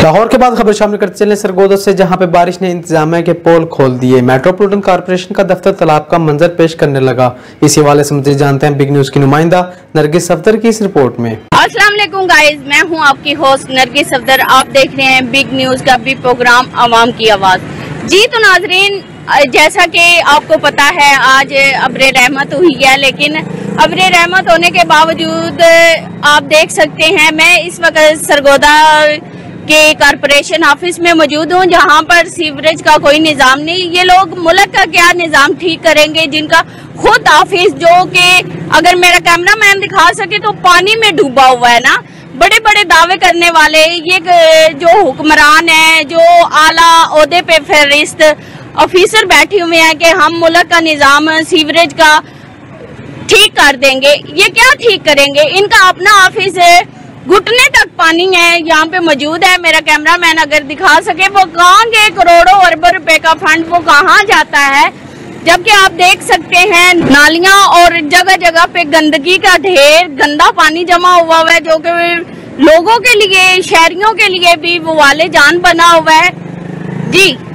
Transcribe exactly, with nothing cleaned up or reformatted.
लाहौर के बाद खबर शामिल करते चले सरगोदा से, जहां पे बारिश ने इंतजामिया के पोल खोल दिए। मेट्रोपॉलिटन कॉर्पोरेशन का दफ्तर तालाब का मंजर पेश करने लगा। इसी हवाले से मज़ीद जानते हैं बिग न्यूज की नुमाइंदा नरगिस सफदर की इस रिपोर्ट में। अस्सलाम वालेकुम गाइस, मैं हूं आपकी होस्ट नरगिस सफदर। आप देख रहे हैं बिग न्यूज का भी प्रोग्राम आवाम की आवाज। जी तो नाजरीन, जैसा कि आपको पता है आज अब्रे रहमत हुई है, लेकिन अब्रे रहमत होने के बावजूद आप देख सकते हैं मैं इस वक्त सरगोदा के कारपोरेशन ऑफिस में मौजूद हूँ, जहाँ पर सीवरेज का कोई निज़ाम नहीं। ये लोग मुल्क का क्या निज़ाम ठीक करेंगे जिनका खुद ऑफिस, जो कि अगर मेरा कैमरा मैन दिखा सके तो पानी में डूबा हुआ है ना। बड़े बड़े दावे करने वाले ये जो हुक्मरान है, जो आला ओहदे पे फहरिस्त ऑफिसर बैठे हुए हैं कि हम मुल्क का निज़ाम सीवरेज का ठीक कर देंगे। ये क्या ठीक करेंगे? इनका अपना ऑफिस है, घुटने तक पानी है, यहाँ पे मौजूद है। मेरा कैमरा मैन अगर दिखा सके वो कहाँ के करोड़ों अरबों रुपए का फंड वो कहाँ जाता है, जबकि आप देख सकते हैं नालियां और जगह जगह पे गंदगी का ढेर, गंदा पानी जमा हुआ हुआ है, जो कि लोगों के लिए, शहरियों के लिए भी वो वाले जान बना हुआ है। जी